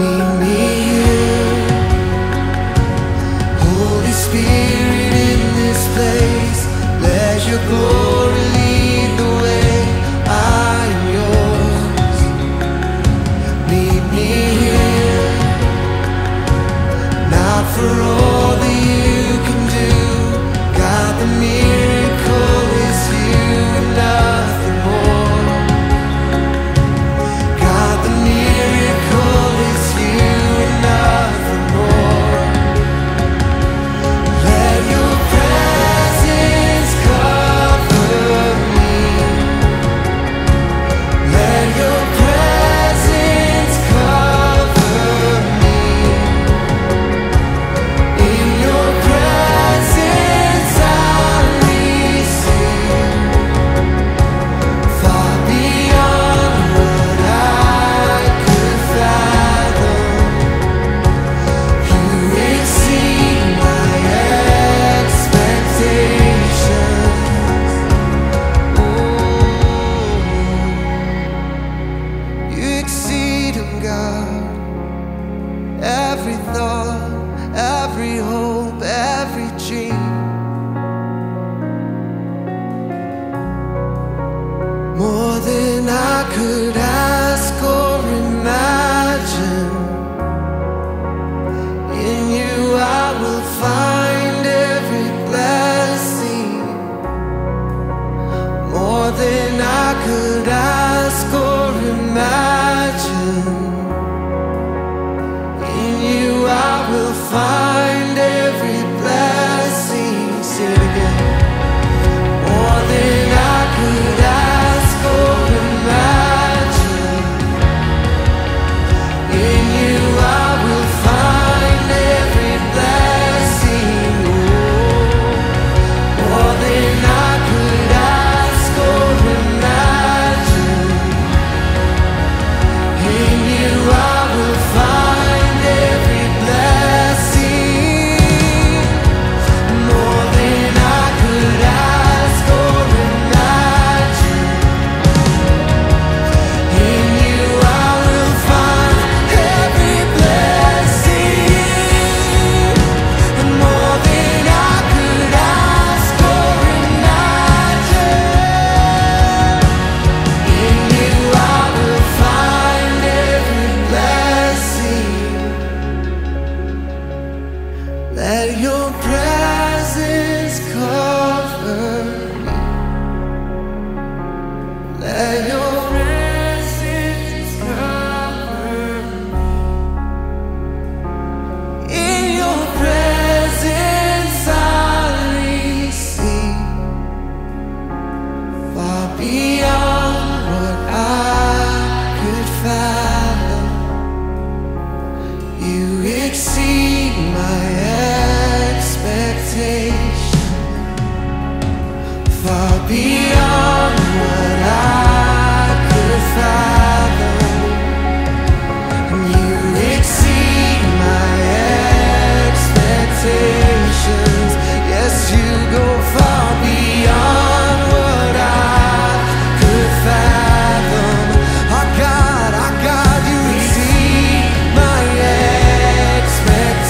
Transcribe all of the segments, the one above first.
Meet me here, Holy Spirit in this place. Let your glory lead the way. I am yours. Meet me here, not for all that you can do. God, the miracle is you and nothing more. God, the miracle is you and nothing more. Let your presence cover me. Let your presence cover me. In your presence I'll receive far beyond what I could fathom. You exceed my expectations. You exceed them, God. Every thought, every hope, every dream. More than I could ask or imagine. In you I will find every blessing. More than I could ask or imagine. In you I will find every blessing. Say it again. More than I could ask or imagine. In you I will find every blessing. Oh, more than I could ask or imagine. In you I will find every blessing. More than I could ask or imagine. In you I will find every blessing. And more than I could ask or imagine. In you I will find every blessing. Let your presence cover me. Let your presence cover me. In your presence I'll receive far beyond what I could fathom. You exceed my expectations. Far beyond what I could fathom. You exceed my expectations. Yes, you go far beyond what I could fathom. Our God, you exceed my expectations.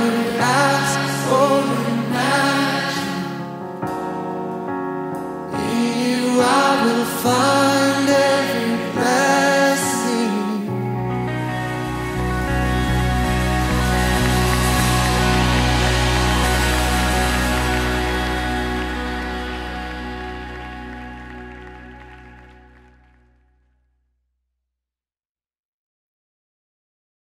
could I